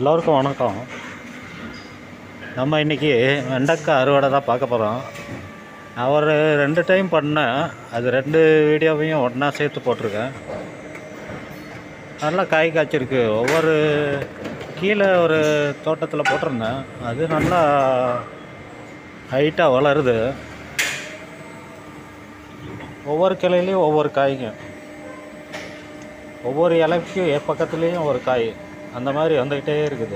எல்லோருக்கும் வணக்கம். நம்ம இன்றைக்கி வெண்டைக்காய் அறுவடை தான் பார்க்க போகிறோம். நான் ஒரு 2 டைம் பண்ணேன். அது 2 வீடியோவையும் ஒன்றா சேர்த்து போட்டிருக்கேன். நல்லா காய் காய்ச்சிருக்கு. ஒவ்வொரு கீழே ஒரு தோட்டத்தில் போட்டிருந்தேன். அது நல்லா ஹைட்டாக வளருது. ஒவ்வொரு கிளையிலையும் ஒவ்வொரு காய்ங்க, ஒவ்வொரு இலைக்கும் பக்கத்துலேயும் ஒரு காய், அந்த மாதிரி வந்துக்கிட்டே இருக்குது.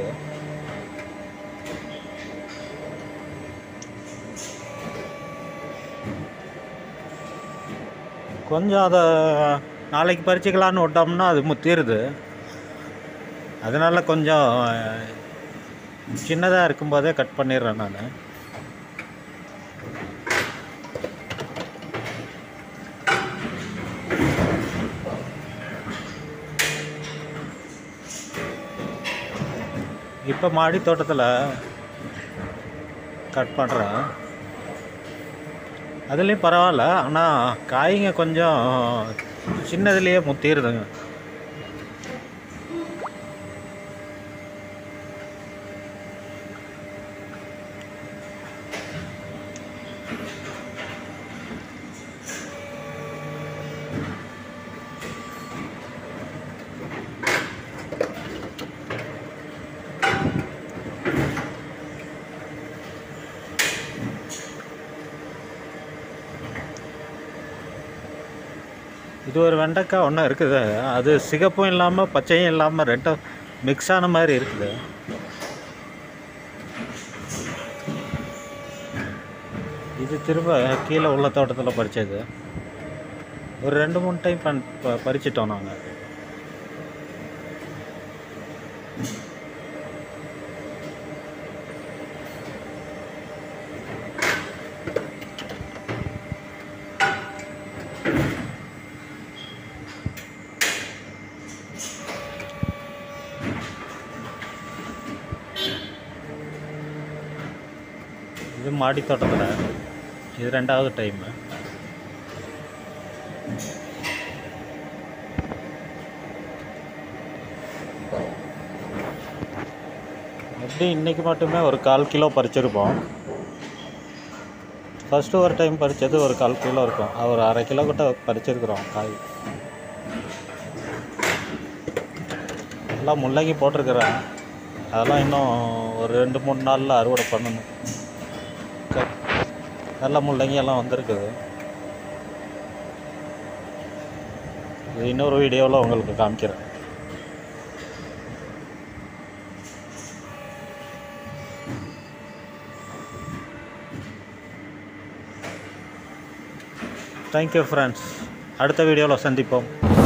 கொஞ்சம் அதை நாளைக்கு பறிச்சிக்கலான்னு விட்டோம்னா அது முத்திடுது. அதனால் கொஞ்சம் சின்னதாக இருக்கும்போதே கட் பண்ணிடுறேன் நான். இப்போ மாடி தோட்டத்தில் கட் பண்ணுறேன். அதுலேயும் பரவாயில்ல, ஆனால் காய்ங்க கொஞ்சம் சின்னதுலேயே முத்திடுதுங்க. இது ஒரு வெண்டைக்காய் ஒன்று இருக்குது. அது சிகப்பும் இல்லாமல் பச்சையும் இல்லாமல் ரெண்டும் மிக்ஸ் ஆன மாதிரி இருக்குது. இது திரும்ப கீழே உள்ள தோட்டத்தில் பறித்தது. ஒரு 2-3 டைம் பறிச்சிட்டோம் நாங்கள். இது மாடி தோட்டத்தில் இது 2வது டைமு. எப்படி இன்றைக்கி மட்டுமே ஒரு 1/4 கிலோ பறிச்சிருப்போம். ஃபஸ்ட்டு ஒரு டைம் பறித்தது ஒரு 1/4 கிலோ இருக்கும். ஒரு 1/2 கிலோ கிட்ட பறிச்சிருக்கிறோம் காய். எல்லாம் முள்ளங்கி போட்டிருக்கிறேன். அதெல்லாம் இன்னும் ஒரு 2-3 நாளில் அறுவடை பண்ணணும். நல்ல முள்ளங்கியெல்லாம் வந்திருக்குது. இது இன்னொரு வீடியோவில் உங்களுக்கு காமிக்கிறேன். Thank you friends. அடுத்த வீடியோவில் சந்திப்போம்.